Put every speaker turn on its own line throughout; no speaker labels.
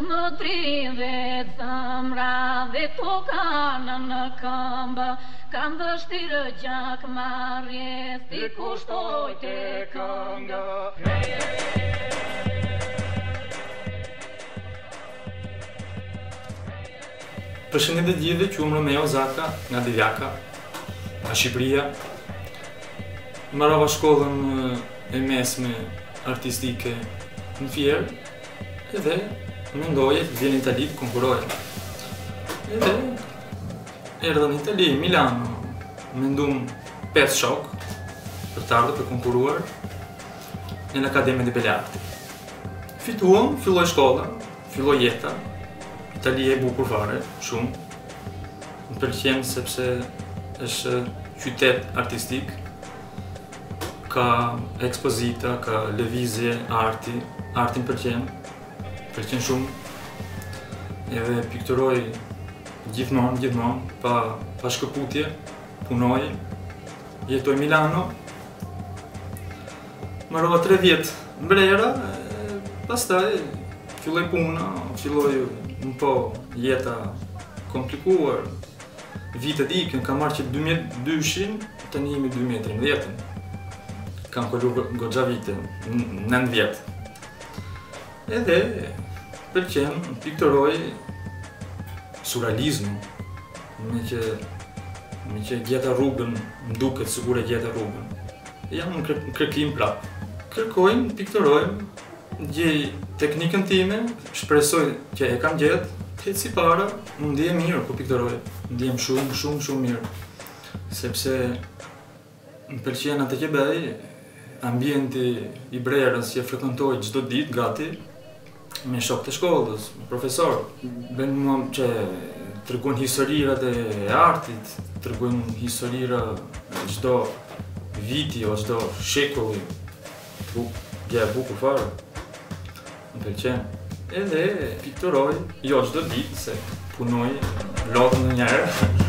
më dridhet zemra dhe tokana në këmbë, kam vështirë gjak marrjes, ti kushtoj të këngë.
Përshëndetje gjithëve, quhem Romeo Zaka nga Divjaka, nga Shqipëria. Mbarova shkollën e mesme artistike në Fier edhe mendoja të vjen në Itali të konkuroja. Edhe erdha në Itali, Milano, mendum 5 shok për të ardhur për konkuruar në Akademinë e Belle Arti. Fituam, filloi shkolla, filloi jeta. Italia e bukur fare, shumë. Më pëlqen sepse është qytet artistik, ka ekspozita, ka lëvizje, arti më pëlqen shumë. Edhe pikturoj gjithmonë, pa shkëputje, punoj, jetoj Milano. Mbarova 3 vjet mbrera, pastaj filloi puna, filloi un po jeta komplikuar, vitet ikën, kam marrë që 2002-shin, tani jemi 2013-ën. Kam kaluar goxha vite, 9 vjet. Edhe pëlqen, pikturoj surrealizëm, me që gjeta rrugën, më duket sigur e gjeta rrugën. Jam në kërkim prap. Kërkojmë, pikturojmë, gjej teknikën time, shpresoj që e kam gjetë, të si para, më ndihem mirë kur pikturoj. Ndihem shumë mirë. Sepse më pëlqen atë që bëj, ambienti i brerës që frekuentoj çdo ditë gati, me shokët e shkollës, me profesor. Bën mua që tregojnë historirat e artit, tregojnë historira çdo viti o çdo shekulli. Gjë e bukur fare. Më pëlqen. Edhe pikturoj, jo çdo ditë, se punoj, lodhem ndonjëherë.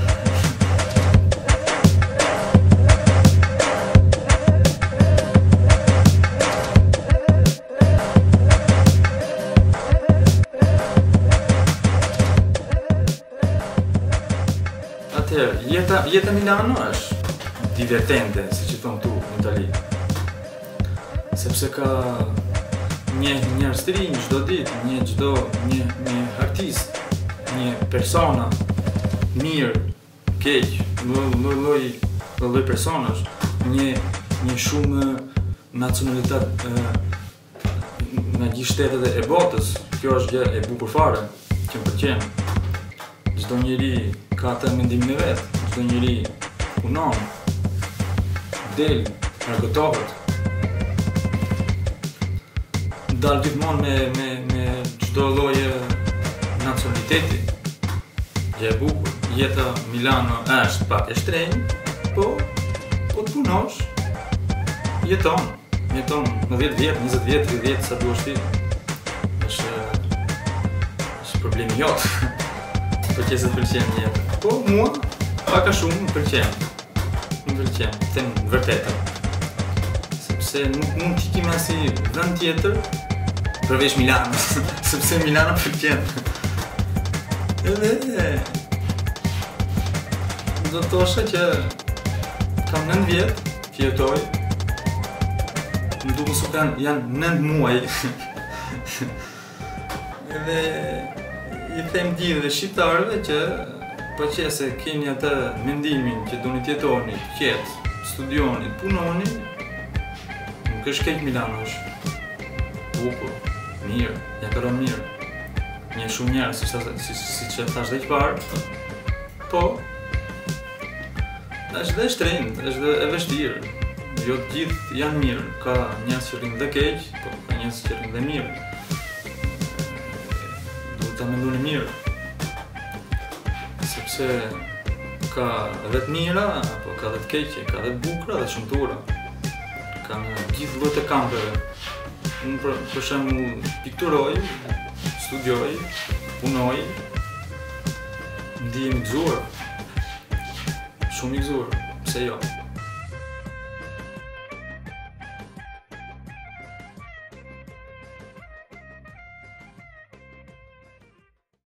Atëherë, jeta Milano është divertente, siç e thon tu në Itali. Sepse ka një njerëz të rinj çdo ditë, një artist, një persona mirë, keq, lloj personash, një shumë nacionalitet nga gjithë shtetet e botës. Kjo është gjë e bukur fare, që më pëlqen. Çdo njeri ka atë mendimin e vet, çdo njeri punon, del, argëtohet. Dal gjithmonë me çdo lloj nacionaliteti. Gjë e bukur. Jeta Milano është pak e shtrenjtë, po të punosh, jeton 10 vjet, 20 vjet, 30 vjet, sa duash ti. Është problemi jot. Po që se të pëlqen jeta. Po mua, pak a shumë më pëlqen, them vërtetën. Sepse nuk mund t'i kim asi vend tjetër, përveç Milano, sepse Milano pëlqen. Edhe do të thosha që kam 9 vjet që jetoj, më duket se janë 9 muaj. Edhe i them gjithëve shqiptarëve që po qëse keni atë mendimin që doni të jetoni, qetë, studioni, punoni, nuk është keq Milano, është bukur, mirë, ja këron mirë. Një shumë njerëz, si që thash dhe që parë, po, është dhe shtrenjtë, është dhe e vështirë. Jo të gjithë janë mirë, ka njerëz që rrinë dhe keq, po ka njerëz që rrinë dhe mirë. Duhet ta mendoni mirë. Sepse ka edhe të mira, apo ka edhe të keqe, ka edhe të bukura dhe shumëtura. Ka në gjithë llojet e kampeve. Unë për shembull pikturoj, studioj, punoj, ndihem i gëzuar. Shumë i gëzuar, pse jo?